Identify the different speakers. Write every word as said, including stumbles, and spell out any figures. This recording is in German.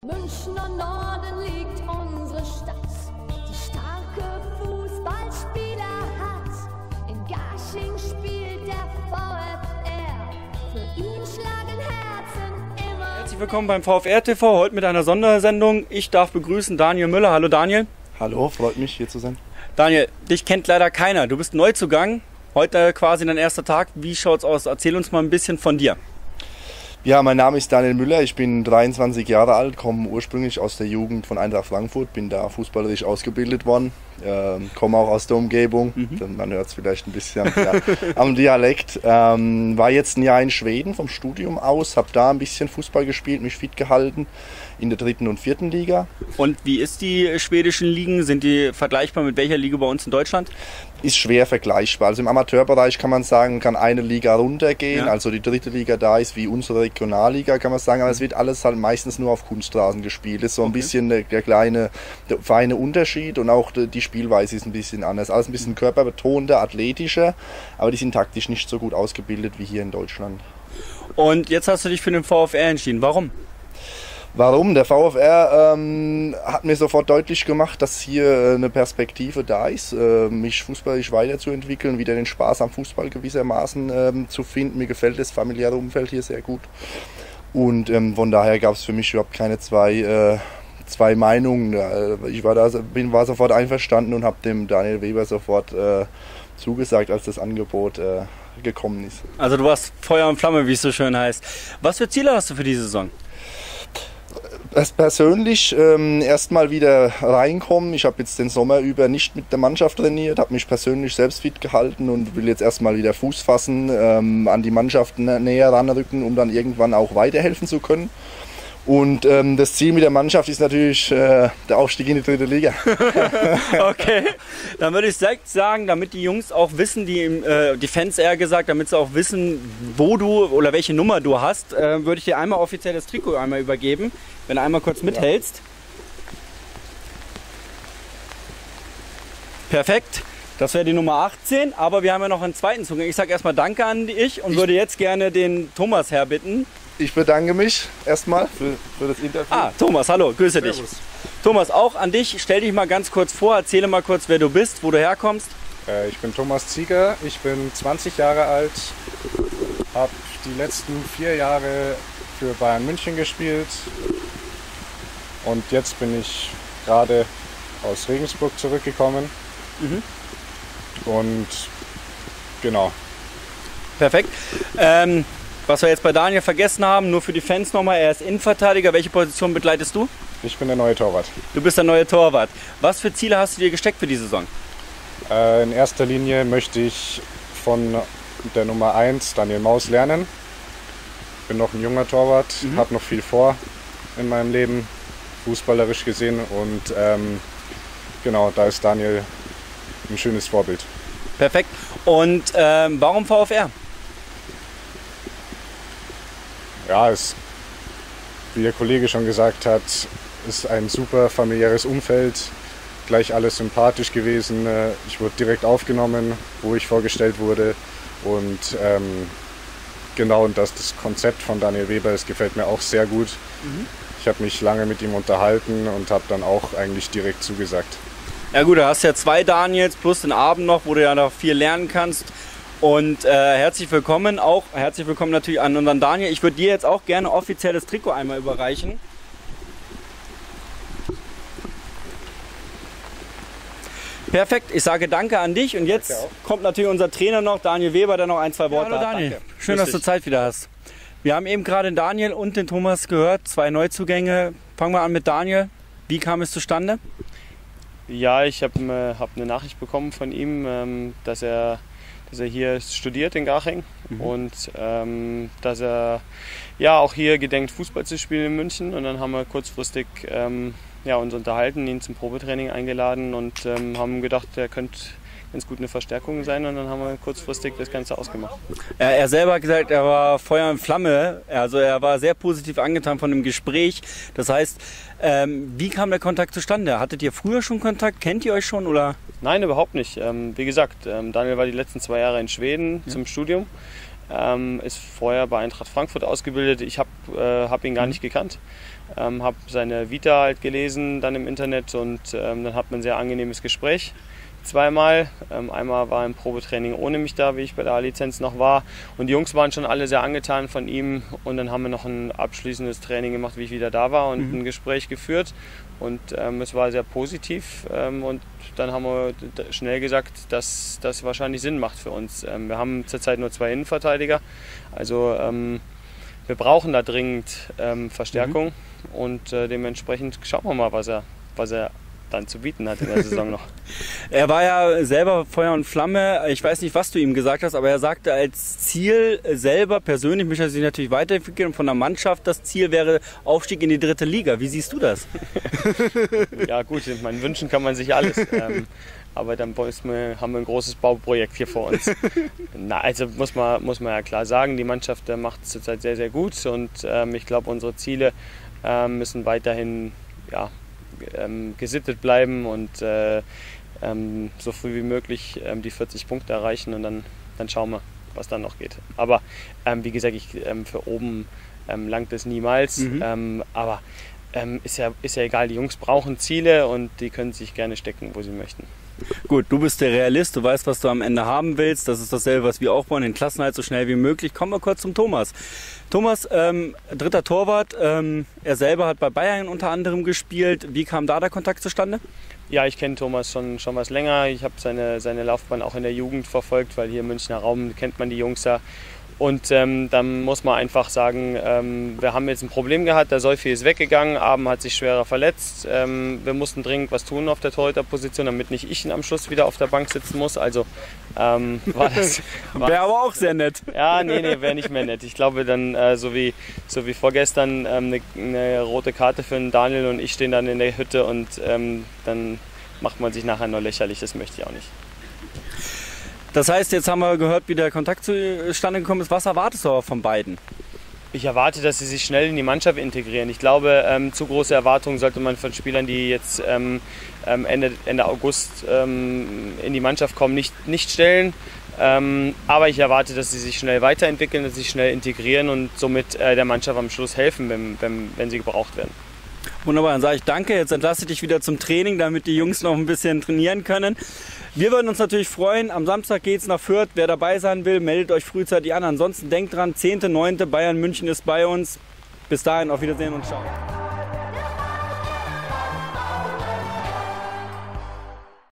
Speaker 1: Münchner Norden liegt unsere Stadt, die starke Fußballspieler hat. In Garching spielt der VfR, für ihn schlagen Herzen immer.
Speaker 2: Herzlich willkommen beim VfR T V, heute mit einer Sondersendung. Ich darf begrüßen Daniel Müller. Hallo Daniel.
Speaker 3: Hallo, freut mich hier zu sein.
Speaker 2: Daniel, dich kennt leider keiner. Du bist Neuzugang, heute quasi dein erster Tag. Wie schaut's aus? Erzähl uns mal ein bisschen von dir.
Speaker 3: Ja, mein Name ist Daniel Müller, ich bin dreiundzwanzig Jahre alt, komme ursprünglich aus der Jugend von Eintracht Frankfurt, bin da fußballerisch ausgebildet worden, äh, komme auch aus der Umgebung, mhm. man hört es vielleicht ein bisschen ja, am Dialekt. Ähm, war jetzt ein Jahr in Schweden vom Studium aus, habe da ein bisschen Fußball gespielt, mich fit gehalten in der dritten und vierten Liga.
Speaker 2: Und wie ist die schwedischen Ligen? Sind die vergleichbar mit welcher Liga bei uns in Deutschland?
Speaker 3: Ist schwer vergleichbar. Also im Amateurbereich kann man sagen, kann eine Liga runtergehen. Ja. Also die dritte Liga da ist wie unsere Regionalliga, kann man sagen. Aber es wird alles halt meistens nur auf Kunststraßen gespielt. Das ist so ein okay. bisschen der, der kleine, der feine Unterschied und auch die Spielweise ist ein bisschen anders. Alles ein bisschen körperbetonter, athletischer, aber die sind taktisch nicht so gut ausgebildet wie hier in Deutschland.
Speaker 2: Und jetzt hast du dich für den VfR entschieden. Warum?
Speaker 3: Warum? Der VfR ähm, hat mir sofort deutlich gemacht, dass hier eine Perspektive da ist, äh, mich fußballisch weiterzuentwickeln, wieder den Spaß am Fußball gewissermaßen ähm, zu finden. Mir gefällt das familiäre Umfeld hier sehr gut. Und ähm, von daher gab es für mich überhaupt keine zwei, äh, zwei Meinungen. Ich war, da, bin, war sofort einverstanden und habe dem Daniel Weber sofort äh, zugesagt, als das Angebot äh, gekommen ist.
Speaker 2: Also du warst Feuer und Flamme, wie es so schön heißt. Was für Ziele hast du für die Saison?
Speaker 3: Persönlich ähm, erstmal wieder reinkommen. Ich habe jetzt den Sommer über nicht mit der Mannschaft trainiert, habe mich persönlich selbst fit gehalten und will jetzt erstmal wieder Fuß fassen, ähm, an die Mannschaft näher ranrücken, um dann irgendwann auch weiterhelfen zu können. Und ähm, das Ziel mit der Mannschaft ist natürlich äh, der Aufstieg in die dritte Liga.
Speaker 2: Okay, dann würde ich direkt sagen, damit die Jungs auch wissen, die, äh, die Fans eher gesagt, damit sie auch wissen, wo du oder welche Nummer du hast, äh, würde ich dir einmal offiziell das Trikot einmal übergeben, wenn du einmal kurz mithältst. Perfekt, das wäre die Nummer achtzehn, aber wir haben ja noch einen zweiten Zugang. Ich sage erstmal Danke an dich und ich würde jetzt gerne den Thomas herbitten.
Speaker 3: Ich bedanke mich erstmal für, für das Interview.
Speaker 2: Ah, Thomas, hallo, grüße Servus. dich. Thomas, auch an dich. Stell dich mal ganz kurz vor, erzähle mal kurz, wer du bist, wo du herkommst.
Speaker 4: Äh, ich bin Thomas Zieger, ich bin zwanzig Jahre alt, habe die letzten vier Jahre für Bayern München gespielt und jetzt bin ich gerade aus Regensburg zurückgekommen. Mhm. Und genau.
Speaker 2: Perfekt. Ähm, Was wir jetzt bei Daniel vergessen haben, nur für die Fans nochmal, er ist Innenverteidiger. Welche Position begleitest du?
Speaker 4: Ich bin der neue Torwart.
Speaker 2: Du bist der neue Torwart. Was für Ziele hast du dir gesteckt für die Saison?
Speaker 4: Äh, in erster Linie möchte ich von der Nummer eins, Daniel Maus, lernen. Ich bin noch ein junger Torwart, mhm. habe noch viel vor in meinem Leben, fußballerisch gesehen. Und ähm, genau, da ist Daniel ein schönes Vorbild.
Speaker 2: Perfekt. Und ähm, warum VfR?
Speaker 4: Ja, es, wie der Kollege schon gesagt hat, ist ein super familiäres Umfeld, gleich alles sympathisch gewesen. Ich wurde direkt aufgenommen, wo ich vorgestellt wurde und ähm, genau, und das, das Konzept von Daniel Weber, das gefällt mir auch sehr gut. Mhm. Ich habe mich lange mit ihm unterhalten und habe dann auch eigentlich direkt zugesagt.
Speaker 2: Ja gut, du hast ja zwei Daniels plus den Abend noch, wo du ja noch viel lernen kannst. Und äh, herzlich willkommen auch, herzlich willkommen natürlich an unseren Daniel. Ich würde dir jetzt auch gerne offiziell das Trikot einmal überreichen. Perfekt, ich sage Danke an dich und jetzt kommt natürlich unser Trainer noch, Daniel Weber, der noch ein, zwei Worte ja, hallo hat. Daniel, Danke. Schön, dass du Zeit wieder hast. Wir haben eben gerade den Daniel und den Thomas gehört, zwei Neuzugänge. Fangen wir an mit Daniel. Wie kam es zustande?
Speaker 5: Ja, ich habe äh, hab eine Nachricht bekommen von ihm, ähm, dass er dass er hier studiert in Garching mhm. und ähm, dass er ja auch hier gedenkt, Fußball zu spielen in München. Und dann haben wir kurzfristig ähm, ja, uns unterhalten, ihn zum Probetraining eingeladen und ähm, haben gedacht, er könnte ganz gut eine Verstärkung sein. Und dann haben wir kurzfristig das Ganze ausgemacht.
Speaker 2: Er, er selber hat gesagt, er war Feuer und Flamme. Also er war sehr positiv angetan von dem Gespräch. Das heißt, ähm, wie kam der Kontakt zustande? Hattet ihr früher schon Kontakt? Kennt ihr euch schon? Oder?
Speaker 5: Nein, überhaupt nicht. Ähm, wie gesagt, ähm, Daniel war die letzten zwei Jahre in Schweden ja. zum Studium. Ähm, ist vorher bei Eintracht Frankfurt ausgebildet. Ich habe äh, hab ihn gar nicht gekannt. ähm, habe seine Vita halt gelesen dann im Internet und ähm, dann hat man ein sehr angenehmes Gespräch. Zweimal. Ähm, einmal war ein Probetraining ohne mich da, wie ich bei der A-Lizenz noch war. Und die Jungs waren schon alle sehr angetan von ihm. Und dann haben wir noch ein abschließendes Training gemacht, wie ich wieder da war und mhm. ein Gespräch geführt. Und ähm, es war sehr positiv. Ähm, und dann haben wir schnell gesagt, dass das wahrscheinlich Sinn macht für uns. Ähm, wir haben zurzeit nur zwei Innenverteidiger. Also ähm, wir brauchen da dringend ähm, Verstärkung. Mhm. Und äh, dementsprechend schauen wir mal, was er, was er dann zu bieten hat in der Saison noch.
Speaker 2: Er war ja selber Feuer und Flamme. Ich weiß nicht, was du ihm gesagt hast, aber er sagte als Ziel selber persönlich möchte er sich natürlich weiterentwickeln und von der Mannschaft das Ziel wäre Aufstieg in die dritte Liga. Wie siehst du das?
Speaker 5: Ja gut, in meinen Wünschen kann man sich alles. Ähm, aber dann wir, haben wir ein großes Bauprojekt hier vor uns. Na, also muss man, muss man ja klar sagen, die Mannschaft macht es zurzeit sehr, sehr gut und ähm, ich glaube, unsere Ziele ähm, müssen weiterhin ja, ähm, gesittet bleiben und äh, ähm, so früh wie möglich ähm, die vierzig Punkte erreichen und dann, dann schauen wir, was dann noch geht. Aber ähm, wie gesagt, ich, ähm, für oben ähm, langt es niemals, mhm. ähm, aber ähm, ist, ja, ist ja egal, die Jungs brauchen Ziele und die können sich gerne stecken, wo sie möchten.
Speaker 2: Gut, du bist der Realist, du weißt, was du am Ende haben willst. Das ist dasselbe, was wir auch wollen, den Klassenerhalt so schnell wie möglich. Kommen wir kurz zum Thomas. Thomas, ähm, dritter Torwart, ähm, er selber hat bei Bayern unter anderem gespielt. Wie kam da der Kontakt zustande?
Speaker 5: Ja, ich kenne Thomas schon, schon was länger. Ich habe seine, seine Laufbahn auch in der Jugend verfolgt, weil hier im Münchner Raum kennt man die Jungs ja. Und ähm, dann muss man einfach sagen, ähm, wir haben jetzt ein Problem gehabt, der Seufi ist weggegangen, Abend hat sich schwerer verletzt. Ähm, wir mussten dringend was tun auf der Torhüterposition, damit nicht ich am Schluss wieder auf der Bank sitzen muss. Also ähm, war das...
Speaker 2: Wäre aber auch sehr nett.
Speaker 5: Ja, nee, nee, wäre nicht mehr nett. Ich glaube dann, äh, so, wie, so wie vorgestern, ähm, eine, eine rote Karte für den Daniel und ich stehen dann in der Hütte und ähm, dann macht man sich nachher nur lächerlich, das möchte ich auch nicht.
Speaker 2: Das heißt, jetzt haben wir gehört, wie der Kontakt zustande gekommen ist. Was erwartest du aber von beiden?
Speaker 5: Ich erwarte, dass sie sich schnell in die Mannschaft integrieren. Ich glaube, ähm, zu große Erwartungen sollte man von Spielern, die jetzt ähm, Ende, Ende August ähm, in die Mannschaft kommen, nicht, nicht stellen. Ähm, aber ich erwarte, dass sie sich schnell weiterentwickeln, dass sie sich schnell integrieren und somit äh, der Mannschaft am Schluss helfen, wenn, wenn, wenn sie gebraucht werden.
Speaker 2: Wunderbar, dann sage ich danke. Jetzt entlasse ich dich wieder zum Training, damit die Jungs noch ein bisschen trainieren können. Wir würden uns natürlich freuen. Am Samstag geht es nach Fürth. Wer dabei sein will, meldet euch frühzeitig an. Ansonsten denkt dran, zehnter neunter Bayern München ist bei uns. Bis dahin, auf Wiedersehen und ciao.